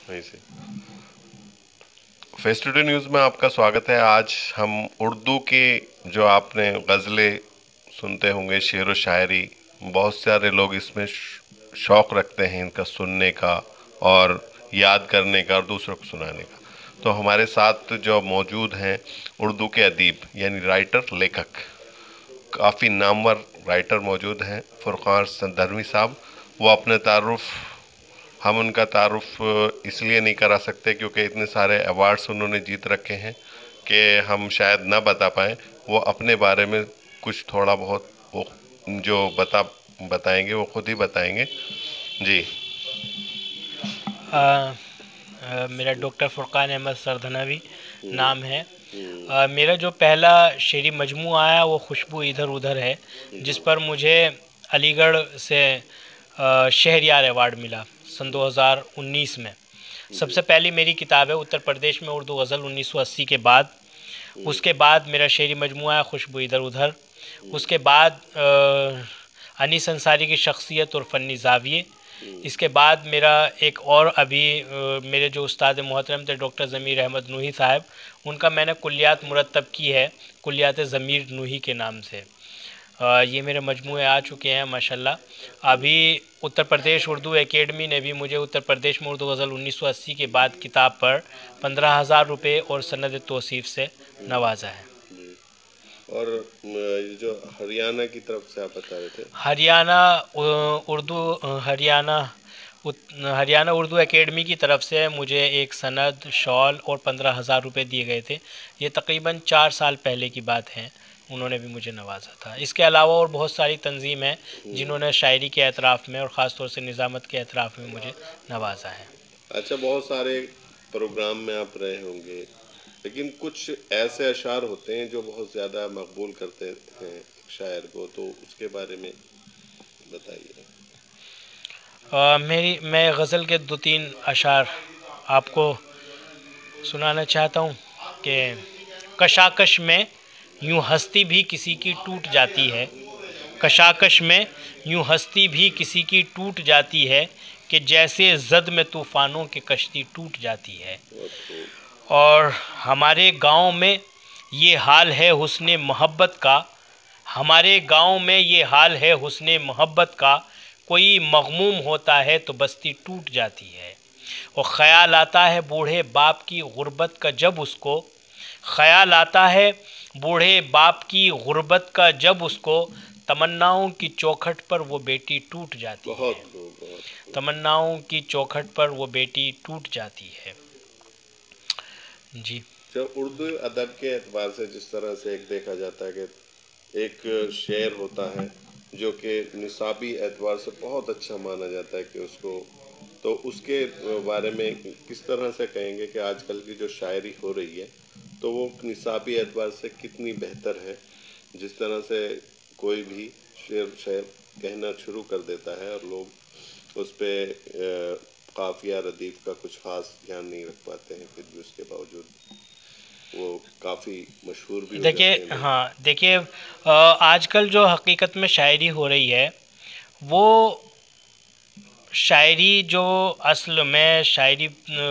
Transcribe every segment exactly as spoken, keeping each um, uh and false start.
वहीं से। Face today news में आपका स्वागत है। आज हम उर्दू के जो आपने गज़लें सुनते होंगे, शेर व शायरी, बहुत सारे लोग इसमें शौक़ रखते हैं इनका सुनने का और याद करने का और दूसरों को सुनाने का। तो हमारे साथ जो मौजूद हैं उर्दू के अदीब यानी राइटर, लेखक, काफ़ी नामवर राइटर मौजूद हैं, फुरक़ान संदरवी साहब। वो अपने तारुफ़, हम उनका तारुफ़ इसलिए नहीं करा सकते क्योंकि इतने सारे अवार्ड्स उन्होंने जीत रखे हैं कि हम शायद ना बता पाएँ। वो अपने बारे में कुछ थोड़ा बहुत वो जो बता बताएंगे वो खुद ही बताएंगे जी। आ, आ, मेरा डॉक्टर फुरक़ान अहमद सरधनवी नाम है। आ, मेरा जो पहला शेरी मजमू आया वो खुशबू इधर उधर है, जिस पर मुझे अलीगढ़ से शहरयार अवार्ड मिला सन दो हज़ार उन्नीस में। सबसे पहली मेरी किताब है उत्तर प्रदेश में उर्दू गज़ल उन्नीस सौ अस्सी के बाद। उसके बाद मेरा शेरी मजमू आया खुशबू इधर उधर। उसके बाद अनीस अंसारी की शख्सियत और फ़नी ज़ाविये। इसके बाद मेरा एक और अभी मेरे जो उस्ताद मोहतरम थे डॉक्टर ज़मीर अहमद नूही साहब, उनका मैंने कुल्लियात मुरतब की है कुल्लियात ज़मीर नूही के नाम से। ये मेरे मजमूए आ चुके हैं माशाल्लाह। अभी उत्तर प्रदेश उर्दू एकेडमी ने भी मुझे उत्तर प्रदेश में उर्दू गज़ल उन्नीस सौ अस्सी के बाद किताब पर पंद्रह हज़ार रुपये और सनद तौसीफ़ से नवाजा है। और जो हरियाणा की तरफ से आप बता रहे थे, हरियाणा उर्दू हरियाणा हरियाणा उर्दू एकेडमी की तरफ से मुझे एक सनद, शॉल और पंद्रह हज़ार रुपये दिए गए थे। ये तकरीबन चार साल पहले की बात है, उन्होंने भी मुझे नवाजा था। इसके अलावा और बहुत सारी तंजीम हैं जिन्होंने शायरी के एतराफ़ में और ख़ास तौर से निज़ामत के एतराफ़ में मुझे नवाजा है। अच्छा, बहुत सारे प्रोग्राम में आप रहे होंगे, लेकिन कुछ ऐसे अशार होते हैं जो बहुत ज़्यादा मकबूल करते हैं एक शायर को, तो उसके बारे में बताइए। मेरी मैं गज़ल के दो तीन अशार आपको सुनाना चाहता हूँ कि कशाकश में यूँ हस्ती भी किसी की टूट जाती है, कशाकश में यूँ हस्ती भी किसी की टूट जाती है कि जैसे ज़द में तूफ़ानों की कश्ती टूट जाती है। और हमारे गांव में ये हाल है हुस्ने मोहब्बत का, हमारे गांव में ये हाल है हुस्ने मोहब्बत का, कोई मग़मूम होता है तो बस्ती टूट जाती है। और ख़याल आता है बूढ़े बाप की गुर्बत का जब उसको, ख़याल आता है बूढ़े बाप की गुर्बत का जब उसको, तमन्नाओं की चौखट पर वो बेटी टूट जाती है। तमन्नाओं की चौखट पर वो बेटी टूट जाती है जी। जब उर्दू अदब के एतबार से जिस तरह से एक देखा जाता है कि एक शेर होता है जो कि निसाबी एतबार से बहुत अच्छा माना जाता है कि उसको, तो उसके बारे में किस तरह से कहेंगे कि आजकल की जो शायरी हो रही है तो वो निसाबी एतबार से कितनी बेहतर है, जिस तरह से कोई भी शेर शेर कहना शुरू कर देता है और लोग उस पर काफ़िया रदीफ़ का कुछ ख़ास ध्यान नहीं रख पाते हैं, फिर भी उसके बावजूद वो काफ़ी मशहूर भी हो जाते हैं। देखिए हाँ, देखिए आजकल जो हकीकत में शायरी हो रही है वो शायरी जो असल में शायरी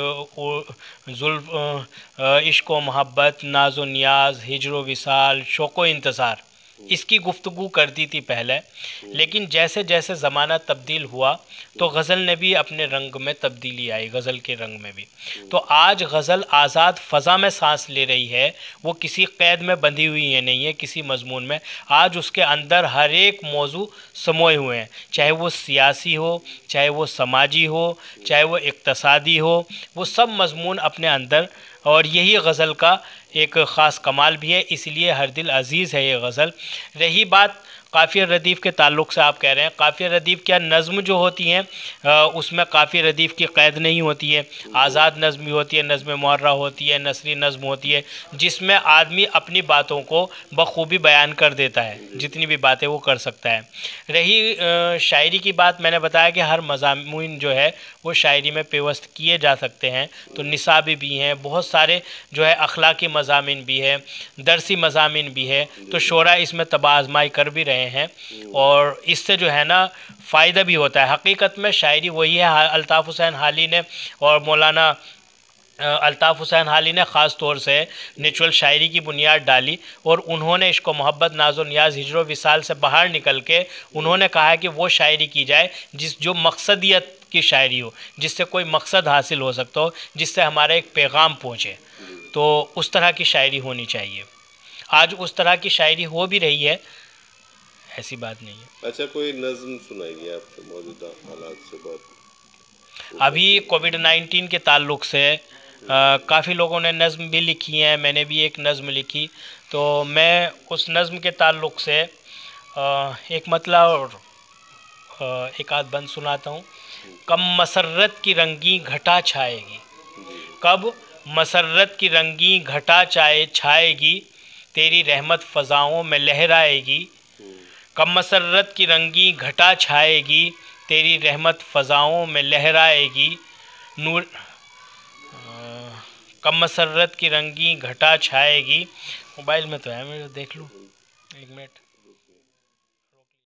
जुल्फ़, इश्क़ व मोहब्बत, नाज़ व नियाज़, हिज्र व विसाल, शौक़ व इंतज़ार, इसकी गुफ्तगू करती थी पहले। लेकिन जैसे जैसे ज़माना तब्दील हुआ तो गज़ल ने भी अपने रंग में तब्दीली आई, गज़ल के रंग में भी। तो आज गज़ल आज़ाद फ़ज़ा में सांस ले रही है, वो किसी क़ैद में बंधी हुई है नहीं है किसी मज़मून में। आज उसके अंदर हर एक मौजू समोए हुए हैं, चाहे वो सियासी हो, चाहे वो समाजी हो, चाहे वो इक़्तिसादी हो, वो सब मज़मून अपने अंदर। और यही गज़ल का एक ख़ास कमाल भी है, इसलिए हर दिल अज़ीज़ है ये गज़ल। रही बात काफ़िया रदीफ़ के ताल्लुक़ से, आप कह रहे हैं काफ़िया रदीफ़ क्या नज़्म जो होती हैं उसमें काफ़िया रदीफ़ की क़ैद नहीं होती है, आज़ाद नज़्म भी होती है, नज़्म मुअर्रा होती है, नसरी नज़्म होती है, जिसमें आदमी अपनी बातों को बख़ूबी बयान कर देता है, जितनी भी बातें वो कर सकता है। रही शायरी की बात, मैंने बताया कि हर मज़ामीन जो है वो शायरी में पेवस्त किए जा सकते हैं, तो निसाबी भी हैं, बहुत सारे जो है अखलाकी मज़ामीन भी है, दरसी मज़ामीन भी है, तो शोरा इसमें तबाह आज़माई कर भी रहे رہے ہیں اور اس سے جو ہے نا فائدہ بھی ہوتا ہے. حقیقت میں شاعری وہی ہے. الطاف حسین حالی نے اور مولانا الطاف حسین حالی نے خاص طور سے نیچرل شاعری کی بنیاد ڈالی اور انہوں نے عشق و محبت، ناز و نیاز، ہجر و وصال سے باہر نکل کے انہوں نے کہا کہ وہ شاعری کی جائے جس جو مقصدیت کی شاعری ہو، جس سے کوئی مقصد حاصل ہو سکتا ہو، جس سے ہمارا ایک پیغام پہنچے. تو اس طرح کی شاعری ہونی چاہیے. آج اس طرح کی شاعری ہو بھی رہی ہے، ایسی بات نہیں ہے. اچھا، کوئی نظم سنائیے آپ کے موجودہ حالات سے بات. ابھی کووڈ نائنٹین کے تعلق سے کافی لوگوں نے نظم بھی لکھی ہیں، میں نے بھی ایک نظم لکھی. تو میں اس نظم کے تعلق سے ایک مطلب اور ایک آدھ بند سناتا ہوں. کم مسرت کی رنگی گھٹا چھائے گی، کب مسرت کی رنگی گھٹا چائے چھائے گی، تیری رحمت فضاؤں میں لہرائے گی. کم مسرت کی رنگی گھٹا چھائے گی، تیری رحمت فضاؤں میں لہرائے گی. نور کم مسرت کی رنگی گھٹا چھائے گی. موبائل میں تو ہے، میرے دیکھ لوں ایک منٹ.